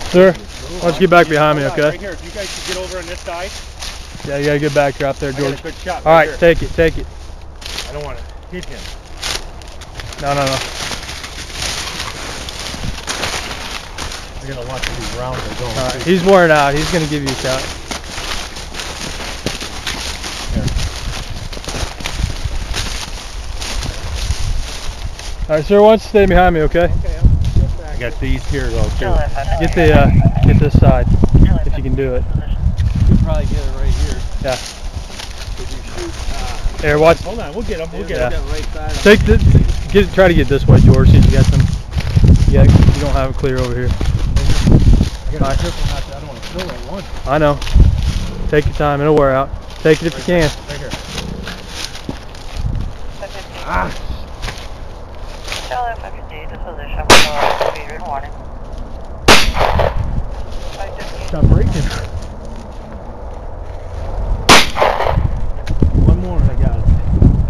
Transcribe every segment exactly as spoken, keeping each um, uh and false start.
Sir, why don't you get back behind me, okay? Right here, if you guys could get over on this side. Yeah, you gotta get back here up there, George. I got a good shot. All right, right take it, take it. I don't want to hit him. No, no, no. I gotta watch these rounds are going. All right, he's worn out. He's gonna give you a shot. Here. All right, sir, why don't you stay behind me, okay? Okay, I'll get back. I got these here though too. Get the uh, get this side if you can do it. You can probably get it right here. Yeah. If you shoot. Uh, Here, watch. hold on, we'll get him. We'll get Yeah. him. Right side. Take the. Get. Try to get this way, George. See if you got some. Yeah, you don't have it clear over here. I gotta be careful not to. I don't want to kill that one. I know. Take your time. It'll wear out. Take it if you can. Right here. Ah. Charlie, if I could do the position for speed and warning. Stop breaking. One more and I got it.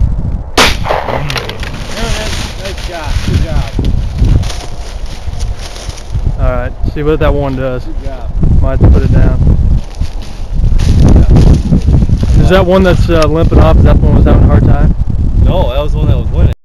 Nice, nice job. Good job. All right. See what that one does. Good job. Might have to put it down. Is that one that's uh, limping off? Is that the one that was having a hard time? No, that was the one that was winning.